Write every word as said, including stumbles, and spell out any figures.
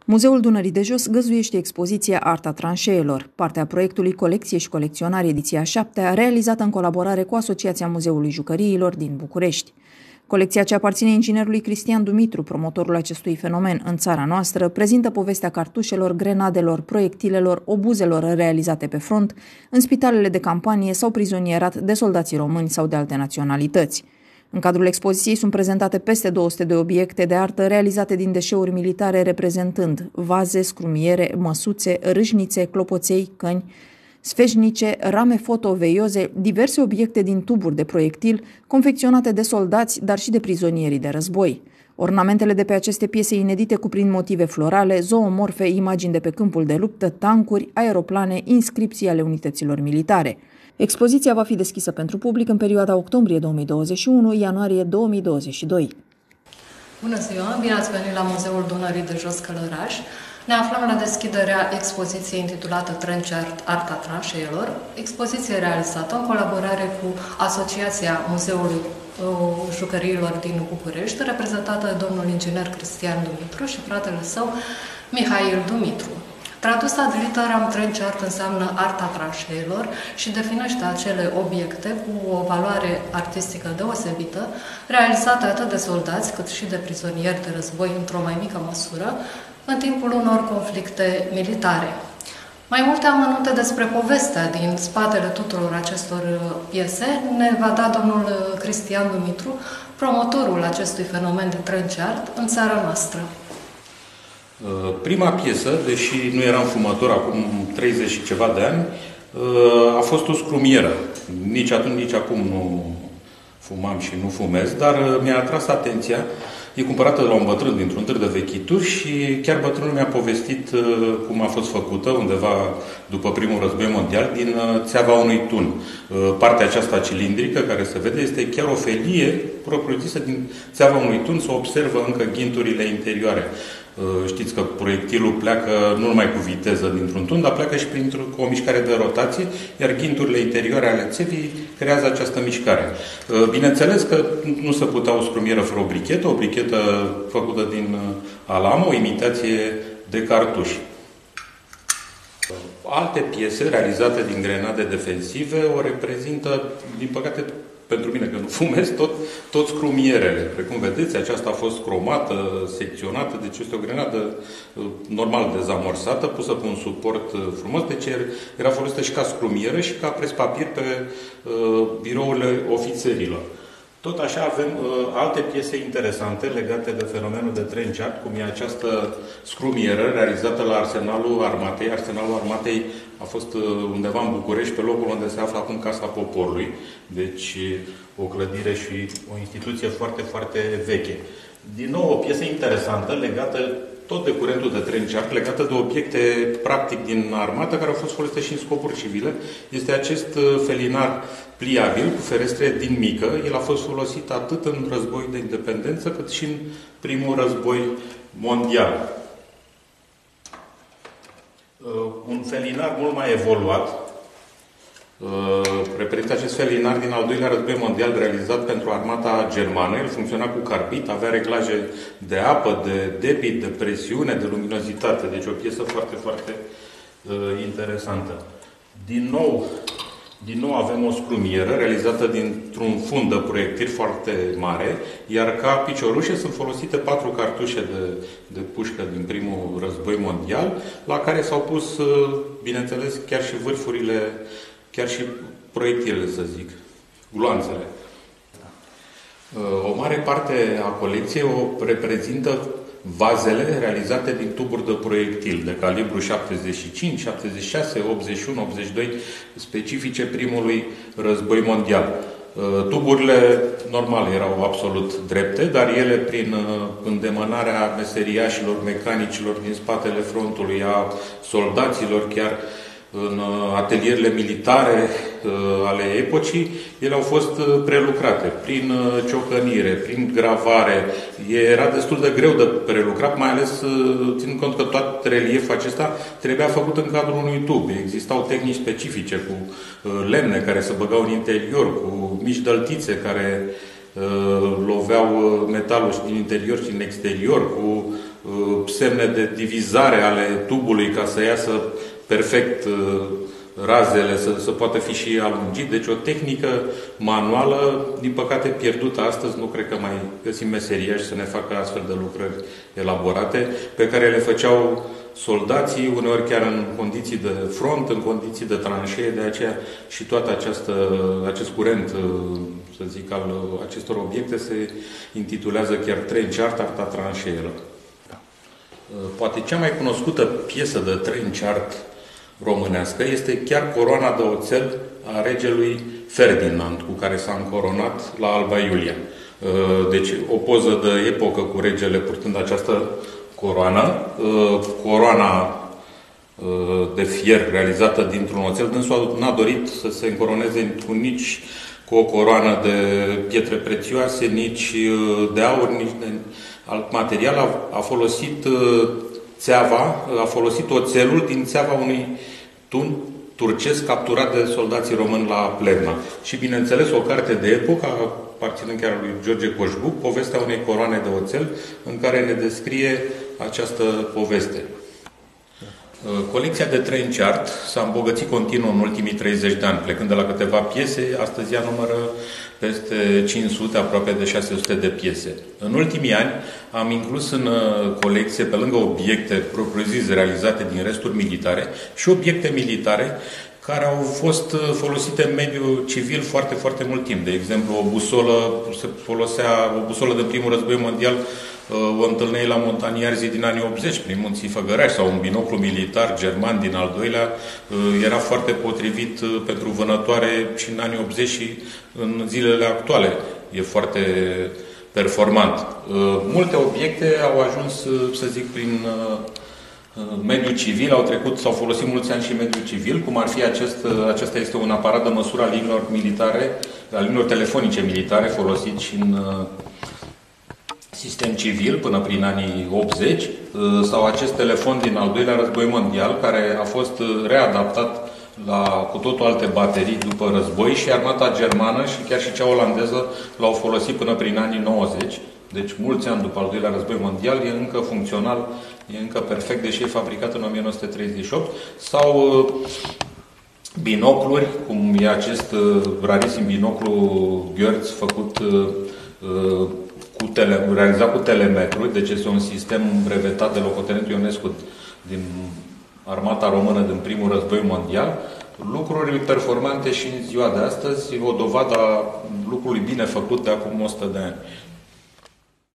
Muzeul Dunării de Jos găzduiește expoziția Arta tranșeelor, partea proiectului Colecție și Colecționare ediția șaptea, realizată în colaborare cu Asociația Muzeului Jucăriilor din București. Colecția ce aparține inginerului Cristian Dumitru, promotorul acestui fenomen în țara noastră, prezintă povestea cartușelor, grenadelor, proiectilelor, obuzelor realizate pe front, în spitalele de campanie sau prizonierat de soldații români sau de alte naționalități. În cadrul expoziției sunt prezentate peste două sute de obiecte de artă realizate din deșeuri militare, reprezentând vaze, scrumiere, măsuțe, râșnițe, clopoței, căni, sfeșnice, rame foto-veioze, diverse obiecte din tuburi de proiectil, confecționate de soldați, dar și de prizonierii de război. Ornamentele de pe aceste piese inedite cuprind motive florale, zoomorfe, imagini de pe câmpul de luptă, tancuri, aeroplane, inscripții ale unităților militare. Expoziția va fi deschisă pentru public în perioada octombrie două mii douăzeci și unu - ianuarie două mii douăzeci și doi. Bună ziua! Bine ați venit la Muzeul Dunării de Jos Călăraș. Ne aflăm la deschiderea expoziției intitulată Trench Art, Arta tranșeelor, expoziție realizată în colaborare cu Asociația Muzeului Jucăriilor din București, reprezentată de domnul inginer Cristian Dumitru și fratele său Mihail Dumitru. Tradus ad literam, Trench Art înseamnă arta tranșeelor și definește acele obiecte cu o valoare artistică deosebită, realizate atât de soldați cât și de prizonieri de război într-o mai mică măsură, în timpul unor conflicte militare. Mai multe amănunte despre povestea din spatele tuturor acestor piese ne va da domnul Cristian Dumitru, promotorul acestui fenomen de Trench Art în țara noastră. Prima piesă, deși nu eram fumător acum treizeci și ceva de ani, a fost o scrumieră. Nici atunci, nici acum nu fumam și nu fumez, dar mi-a atras atenția. E cumpărată de la un bătrân dintr-un târg de vechituri și chiar bătrânul mi-a povestit cum a fost făcută undeva după primul război mondial din țeava unui tun. Partea aceasta cilindrică care se vede este chiar o felie propriu-zisă din țeava unui tun, se observă încă ghinturile interioare. Știți că proiectilul pleacă nu numai cu viteză dintr-un tun, dar pleacă și printr-o o mișcare de rotație, iar ghinturile interioare ale țevii creează această mișcare. Bineînțeles că nu se putea o scrumieră fără o brichetă, o brichetă făcută din alamă, o imitație de cartuși. Alte piese realizate din grenade defensive o reprezintă, din păcate, pentru mine, că nu fumez, tot, tot scrumierele. Precum vedeți, aceasta a fost cromată, secționată, deci este o grenadă normal dezamorsată, pusă pe un suport frumos, deci era folosită și ca scrumieră și ca prespapir pe uh, birourile ofițerilor. Tot așa avem uh, alte piese interesante legate de fenomenul de Trench Art, cum e această scrumieră realizată la Arsenalul Armatei. Arsenalul Armatei a fost uh, undeva în București, pe locul unde se află acum Casa Poporului. Deci o clădire și o instituție foarte, foarte veche. Din nou, o piesă interesantă legată tot de curentul de Trench Art, legată de obiecte practic din armată, care au fost folosite și în scopuri civile. Este acest felinar pliabil, cu ferestre din mică. El a fost folosit atât în război de independență, cât și în primul război mondial. Un felinar mult mai evoluat, reprezintă acest felinar din al doilea război mondial realizat pentru armata germană. El funcționa cu carbid, avea reglaje de apă, de debit, de presiune, de luminozitate. Deci o piesă foarte, foarte uh, interesantă. Din nou, din nou avem o scrumieră realizată dintr-un fund de proiectil foarte mare, iar ca piciorușe sunt folosite patru cartușe de, de pușcă din primul război mondial, la care s-au pus, bineînțeles, chiar și vârfurile, chiar și proiectilele, să zic, gloanțele. O mare parte a colecției o reprezintă vazele realizate din tuburi de proiectil, de calibru șaptezeci și cinci, șaptezeci și șase, optzeci și unu, optzeci și doi, specifice primului război mondial. Tuburile normale erau absolut drepte, dar ele, prin îndemânarea meseriașilor, mecanicilor din spatele frontului, a soldaților, chiar în atelierele militare uh, ale epocii, ele au fost uh, prelucrate prin uh, ciocănire, prin gravare. Era destul de greu de prelucrat, mai ales uh, ținând cont că tot relieful acesta trebuia făcut în cadrul unui tub. Existau tehnici specifice cu uh, lemne care se băgau în interior, cu mici dăltițe care uh, loveau metalul și din interior și din exterior, cu semne de divizare ale tubului ca să iasă perfect razele, să, să poată fi și alungit. Deci o tehnică manuală, din păcate pierdută astăzi, nu cred că mai găsim meseriași să ne facă astfel de lucrări elaborate, pe care le făceau soldații, uneori chiar în condiții de front, în condiții de tranșee, de aceea și toată această, acest curent, să zic, al acestor obiecte se intitulează chiar trench art, arta tranșeelor. Poate cea mai cunoscută piesă de trench art românească este chiar coroana de oțel a regelui Ferdinand, cu care s-a încoronat la Alba Iulia. Deci o poză de epocă cu regele purtând această coroană. Coroana de fier realizată dintr-un oțel, dânsul n-a dorit să se încoroneze cu nici cu o coroană de pietre prețioase, nici de aur, nici de alt material. A, a folosit țeava, a folosit oțelul din țeava unui tun turcesc capturat de soldații români la Plevna. Și, bineînțeles, o carte de epocă, aparținând chiar lui George Coșbuc, povestea unei coroane de oțel, în care ne descrie această poveste. Colecția de trench art s-a îmbogățit continuu în ultimii treizeci de ani, plecând de la câteva piese, astăzi ea numără peste cinci sute, aproape de șase sute de piese. În ultimii ani am inclus în colecție, pe lângă obiecte propriu-zise realizate din resturi militare, și obiecte militare care au fost folosite în mediul civil foarte, foarte mult timp. De exemplu, o busolă, se folosea o busolă de primul război mondial, o întâlneai la montaniarzi din anii optzeci, prin munții Făgăraș, sau un binoclu militar german din al doilea, era foarte potrivit pentru vânătoare și în anii optzeci și în zilele actuale. E foarte performant. Multe obiecte au ajuns, să zic, prin mediul civil, au trecut, s-au folosit mulți ani și mediul civil, cum ar fi acest, acesta este un aparat de măsură a liniilor militare, a liniilor telefonice militare, folosit și în sistem civil până prin anii optzeci, sau acest telefon din al doilea război mondial, care a fost readaptat la cu totul alte baterii după război, și armata germană și chiar și cea olandeză l-au folosit până prin anii nouăzeci. Deci, mulți ani după al doilea război mondial, e încă funcțional, e încă perfect, deși e fabricat în o mie nouă sute treizeci și opt. Sau binocluri, cum e acest rarisim binoclu Goertz, făcut cu tele, realizat cu telemetru, deci este un sistem brevetat de locotenentul Ionescu din armata română din primul război mondial. Lucruri performante și în ziua de astăzi, o dovadă a lucrului bine făcut de acum o sută de ani.